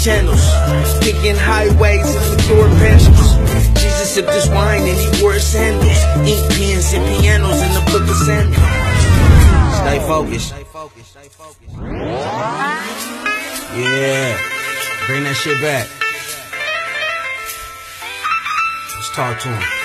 channels, picking highways and securing pencils. Jesus sipped this wine and he wore his sandals. Ink pens and pianos in the book of Samuel. Stay focused. Yeah, bring that shit back. Let's talk to him.